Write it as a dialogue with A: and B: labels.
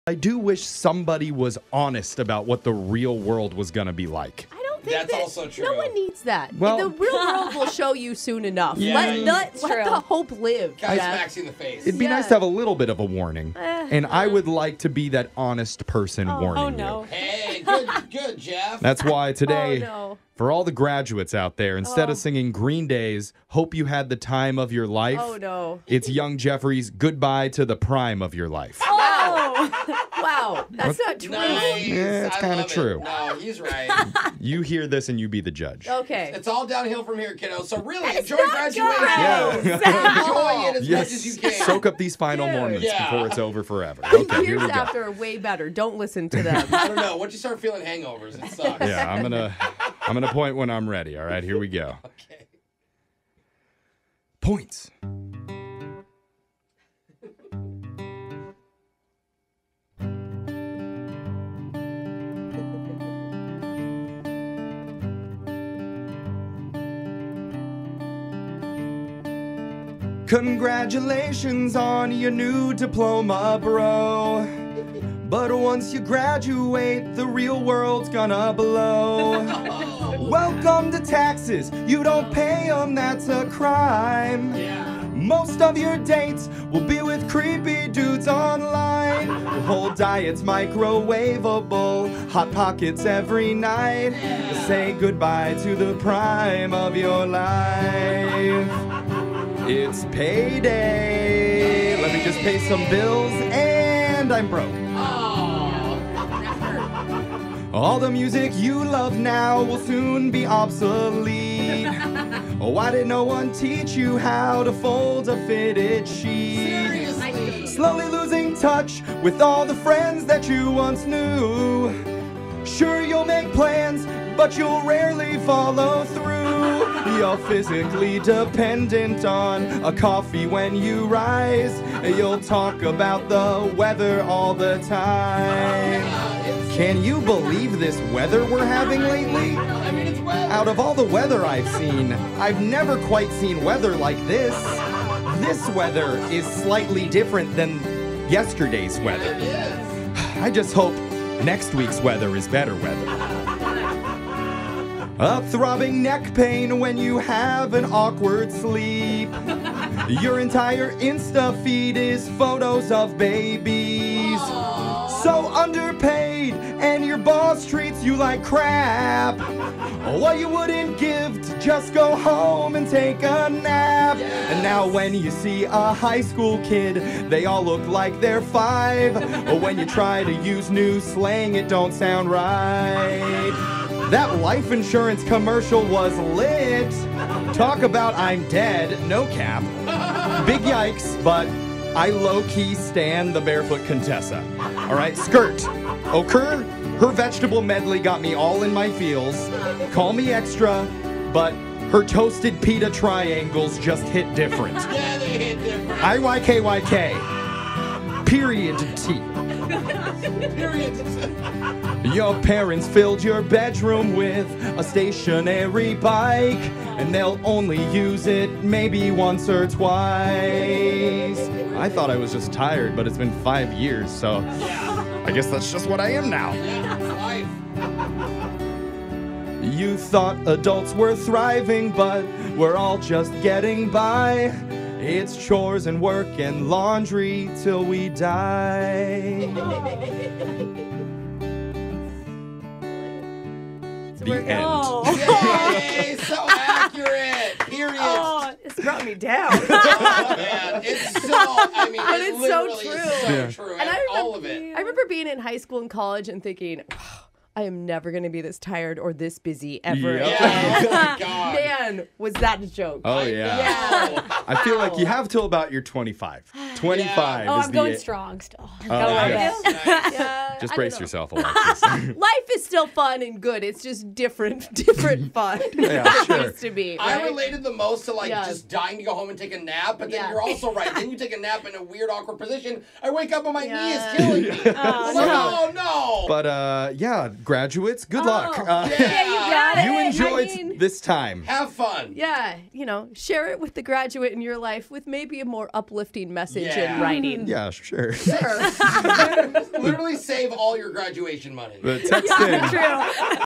A: I do wish somebody was honest about what the real world was going to be like.
B: That's also true.
C: No one needs that.
A: Well,
C: the real world will show you soon enough.
B: Yeah,
C: let the hope live.
B: Guys,
C: Jeff.
B: smacks you in the face.
A: It'd be nice to have a little bit of a warning. And I would like to be that honest person warning you.
B: Hey, good, Jeff.
A: That's why today,
C: no.
A: for all the graduates out there, instead of singing Green Day's Hope You Had the Time of Your Life, it's Young Jeffrey's Goodbye to the Prime of Your Life.
C: Wow, that's not true.
B: Nice.
A: Yeah, it's kind of true.
B: No, he's right.
A: You hear this and you be the judge.
C: Okay.
B: It's all downhill from here, kiddo. So really,
C: That's
B: enjoy
C: not
B: graduation.
A: Yeah.
B: Enjoy it as
A: Yes.
B: much as you can.
A: Soak up these final moments
B: Yeah.
A: before it's over forever. Okay, here
C: Years
A: we go.
C: after are way better. Don't listen to them.
B: I don't know. Once you start feeling hangovers, it sucks.
A: Yeah, I'm gonna point when I'm ready. All right, here we go.
B: Okay.
A: Points. Congratulations on your new diploma, bro. But once you graduate, the real world's gonna blow. Welcome to taxes. You don't pay them, that's a crime. Most of your dates will be with creepy dudes online. The whole diet's microwavable, Hot Pockets every night. Say goodbye to the prime of your life. It's payday. Let me just pay some bills and I'm broke. All the music you love now will soon be obsolete. Why did no one teach you how to fold a fitted sheet?
B: Seriously.
A: Slowly losing touch with all the friends that you once knew. Sure, you'll make plans, but you'll rarely follow through. You're physically dependent on a coffee when you rise. You'll talk about the weather all the time. Can you believe this weather we're having lately?
B: I mean, it's weather.
A: Out of all the weather I've seen, I've never quite seen weather like this. This weather is slightly different than yesterday's weather.
B: It is.
A: I just hope next week's weather is better weather. A throbbing neck pain when you have an awkward sleep. Your entire Insta feed is photos of babies. So underpaid, and your boss treats you like crap. What you wouldn't give to just go home and take a nap. And now when you see a high school kid, they all look like they're 5. Or when you try to use new slang, it don't sound right. That life insurance commercial was lit. Talk about I'm dead, no cap. Big yikes, but I low-key stan the barefoot Contessa. All right, skirt. Okur, her vegetable medley got me all in my feels. Call me extra, but her toasted pita triangles just hit different.
B: Yeah, they hit different.
A: IYKYK. Period T.
B: Period.
A: Your parents filled your bedroom with a stationary bike, and they'll only use it maybe once or twice. I thought I was just tired, but it's been 5 years, so I guess that's just what I am now.
B: Yeah, it's life.
A: You thought adults were thriving, but we're all just getting by. It's chores and work and laundry till we die. The end.
B: Yay, so accurate. Period.
C: Oh, it's brought me down.
B: Oh, man. It's so, I mean,
C: But
B: it
C: it's so
B: literally
C: true.
B: is so
A: Yeah.
B: true.
C: And I remember,
B: all of it.
C: I remember being in high school and college and thinking, I am never going to be this tired or this busy ever
A: Yeah.
C: again.
B: Oh, my God.
C: Man, was that a joke?
A: Oh, yeah.
C: Yeah.
A: I feel like you have till about your 25. 25
B: Yeah.
D: Oh,
A: is
D: I'm
A: the
D: going strong still.
C: Gotta love
A: yeah.
C: it.
B: Nice.
C: Yeah,
A: Just
C: I
A: brace
C: don't know.
A: yourself, Alexis.
C: Life is still fun and good. It's just different fun.
A: Yeah,
C: than it
A: sure.
C: used to be.
B: I
C: right?
B: related the most to like
C: Yeah.
B: just dying to go home and take a nap, but then
C: Yeah.
B: you're also right. Then you take a nap in a weird, awkward position. I wake up and my knee
C: Yeah.
B: is killing me. I'm like,
C: no.
B: oh
A: But yeah, graduates, good luck.
C: Yeah, you got it.
A: You enjoyed
C: I mean,
A: this time.
B: Have fun.
C: yeah, share it with the graduate in your life with maybe a more uplifting message
B: Yeah.
C: in writing.
A: Yeah, sure.
B: Literally save all your graduation money.
A: But text in.
C: True.